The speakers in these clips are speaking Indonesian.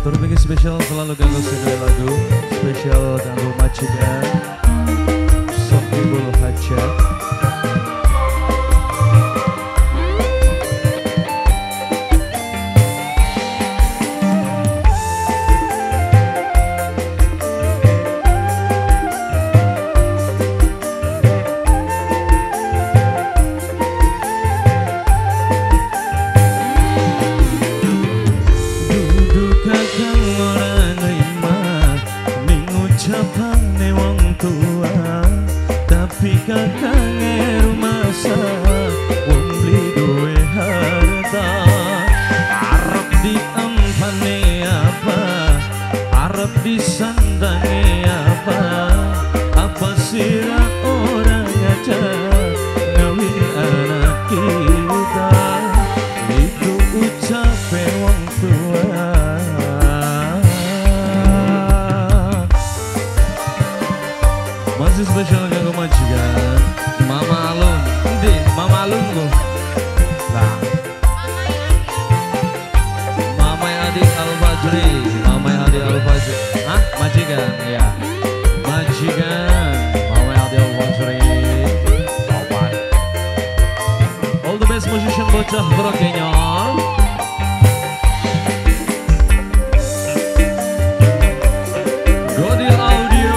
Turun bikin spesial selalu ganggu segala lagu. Spesial ganggu majikan Sohibul Hajat. Tapi kakang masa wong beli duwe harta arep diempane apa arep disandangi apa sira orang ngajak ngawin anak kita itu ucape wong tua. Masih spesial ganggu majikan Mama Alun. Di Mama Alun lo. Nah, Mama Adik Al-Fajri. Mama Adik Al-Fajri. Hah? Majikan? Ya. Majikan Mama Adik Al-Fajri. Tobat. All the best musician bocah berokenya. Godil Audio.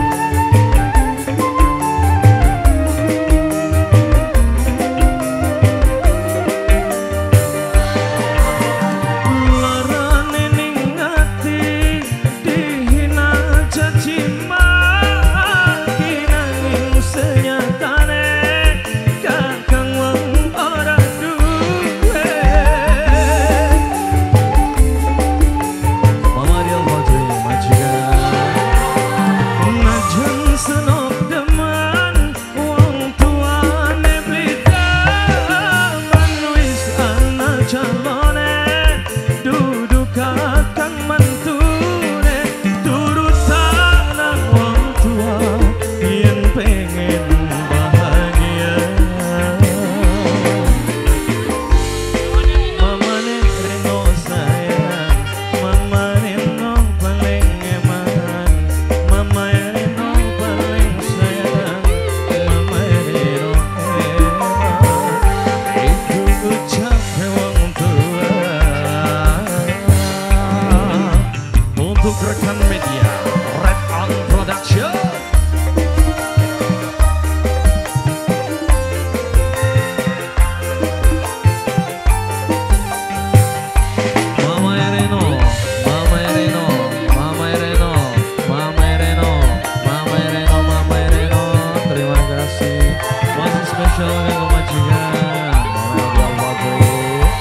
Rekan media Red On Production. Mama Ereno, Mama Ereno, Mama Ereno, Mama Ereno, Mama Ereno, Mama Ereno. Terima kasih. Masih spesial ganggu majikan Mama Al-Fajri.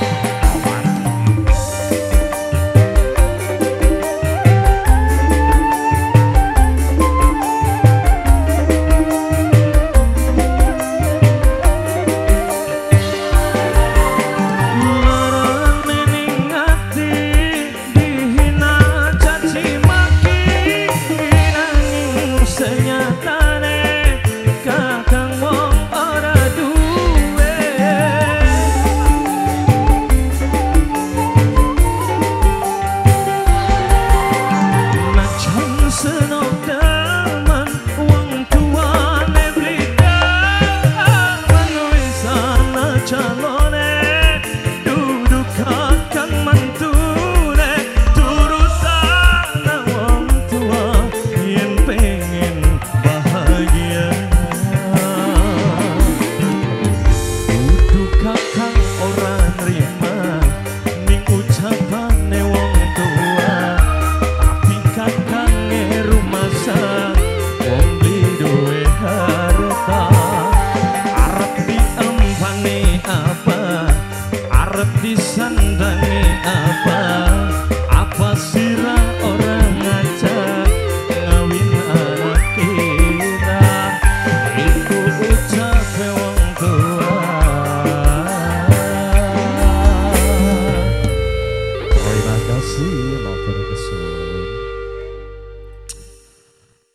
Disandangi apa sirah orang ngajak ngawin anak kita itu ucape wong tua. Terima kasih, matur kesuwun.